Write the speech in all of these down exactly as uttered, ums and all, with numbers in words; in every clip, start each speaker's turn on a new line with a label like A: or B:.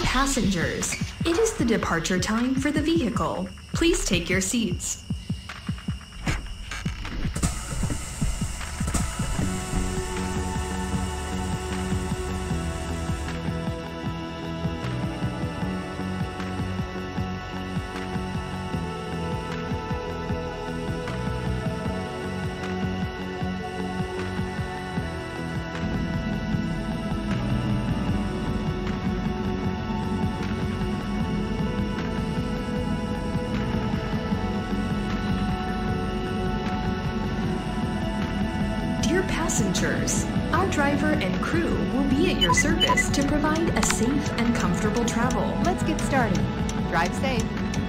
A: passengers, it is the departure time for the vehicle. Please take your seats. Dear passengers, our driver and crew will be at your service to provide a safe and comfortable travel.
B: Let's get started. Drive safe.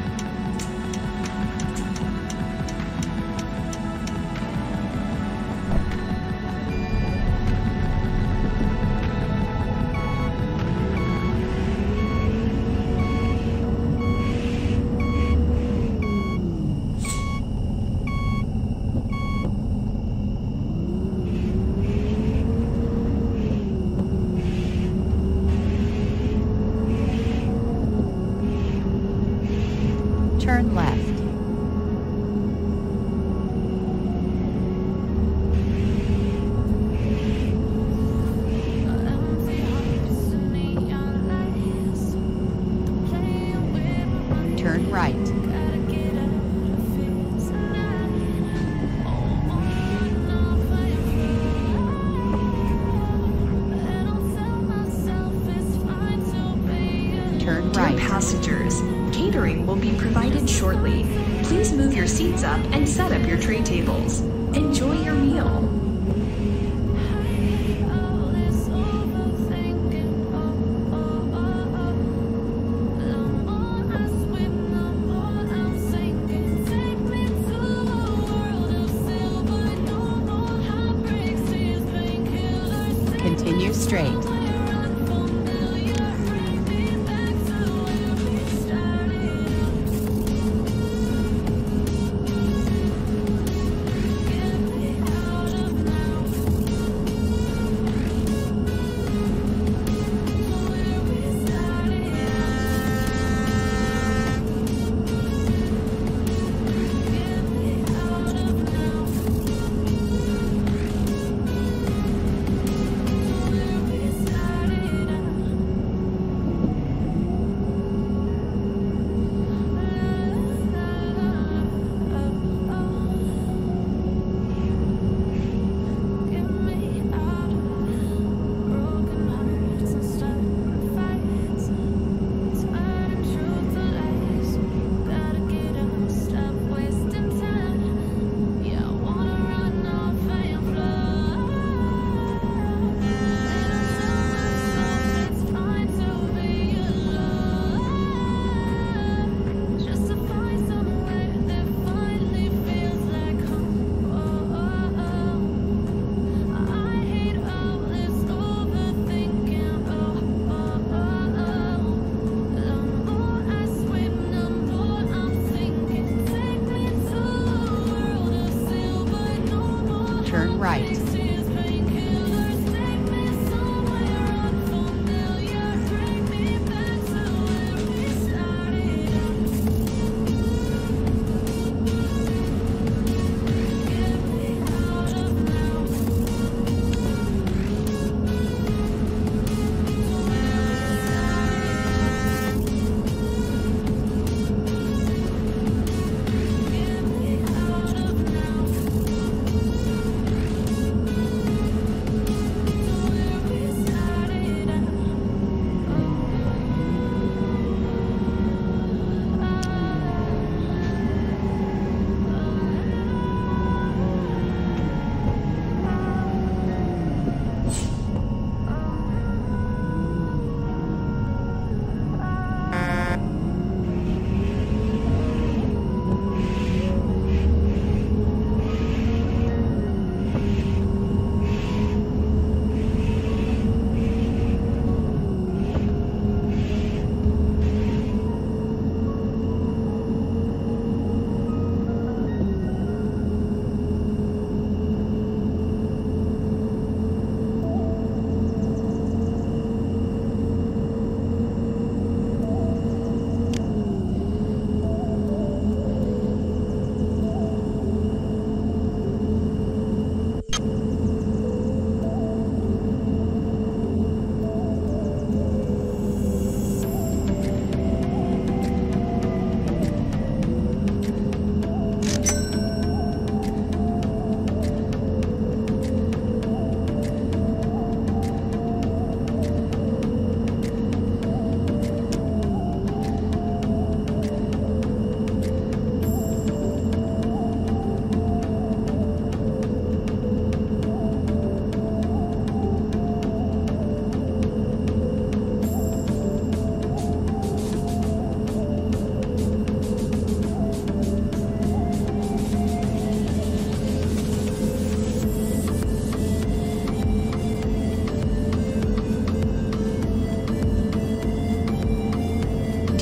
B: Turn left. Turn right. Turn right.
A: Dear passengers, catering will be provided shortly. Please move your seats up and set up your tray tables. Enjoy your meal.
B: Continue straight.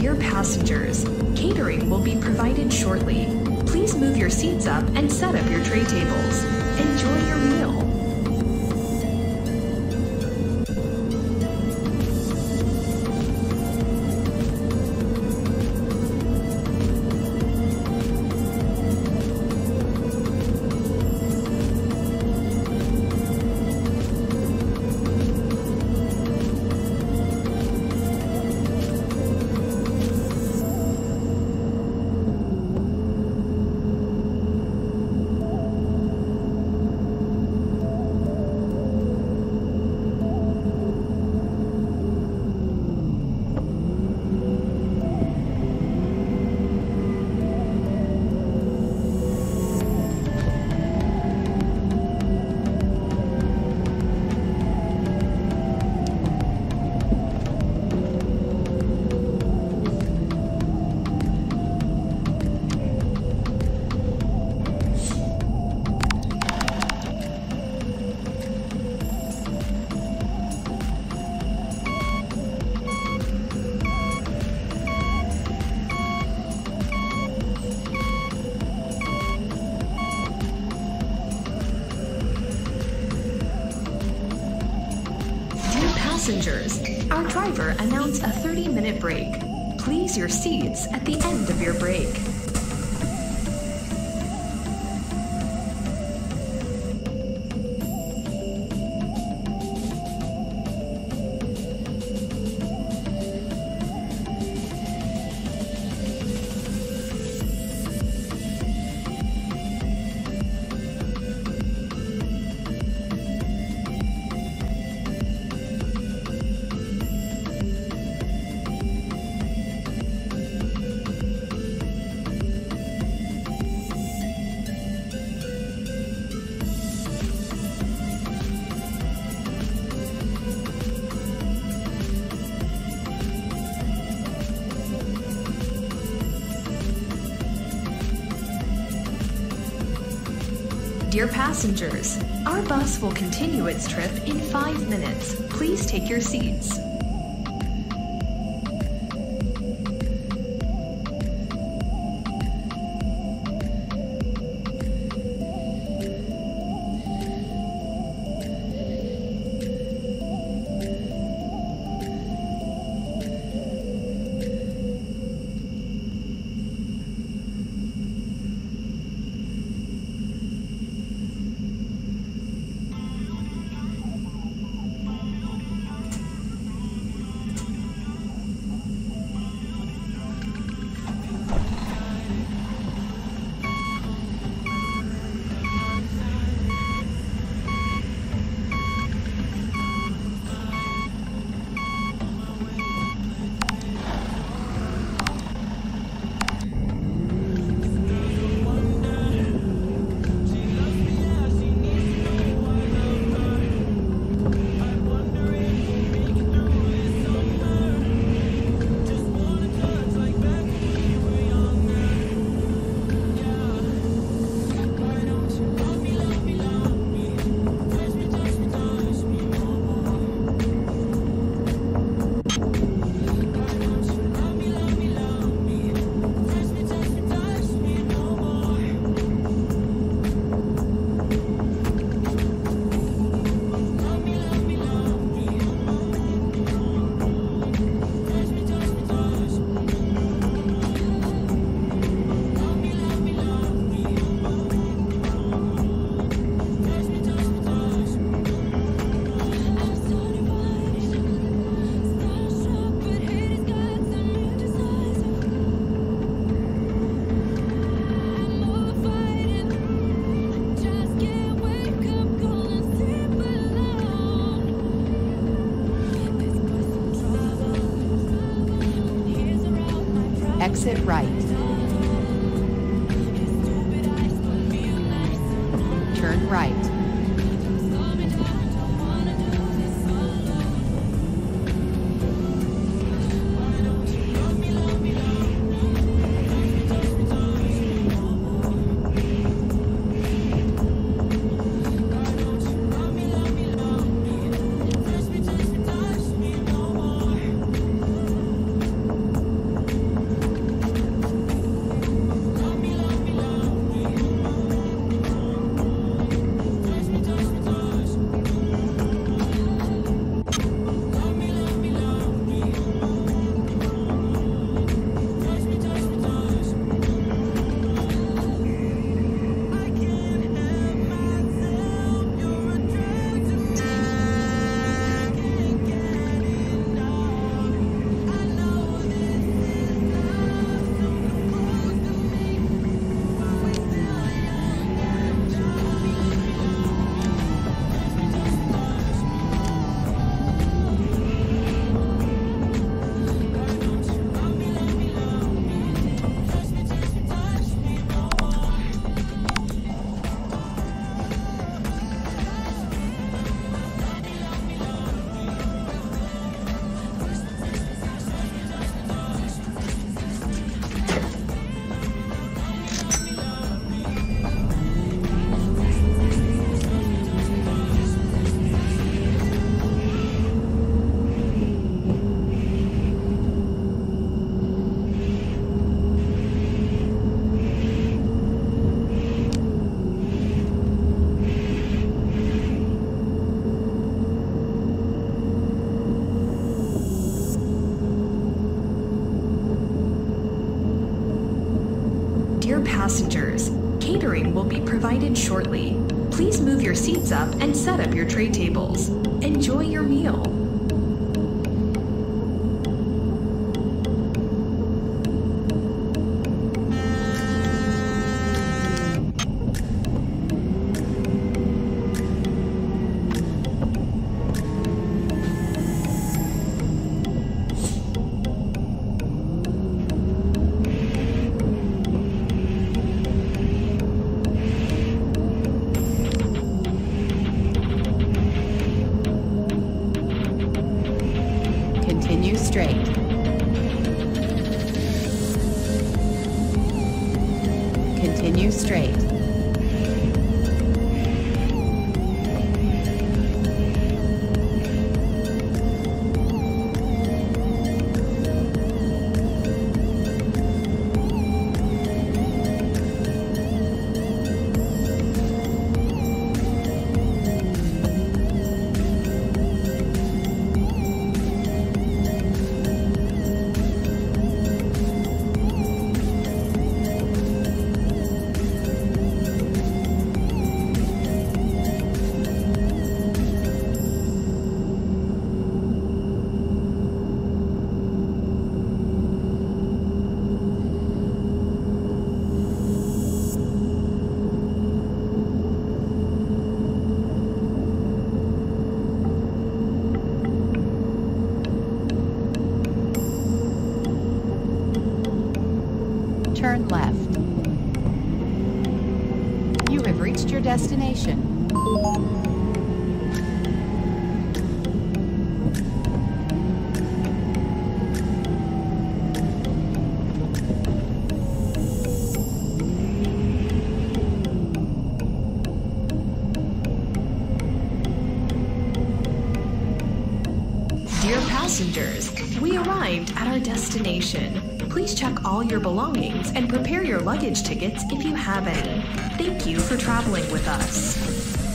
A: Dear passengers, catering will be provided shortly. Please move your seats up and set up your tray tables. Enjoy your meal. Passengers, our driver announced a thirty minute break. Please your seats at the end of your break. Dear passengers, our bus will continue its trip in five minutes. Please take your seats.
B: Exit right. Turn right.
A: Dear passengers, catering will be provided shortly. Please move your seats up and set up your tray tables. Enjoy your meal.
B: Continue straight. Continue straight. Turn left. You have reached your destination.
A: Dear passengers, we arrived at our destination. Please check all your belongings and prepare your luggage tickets if you have any. Thank you for traveling with us.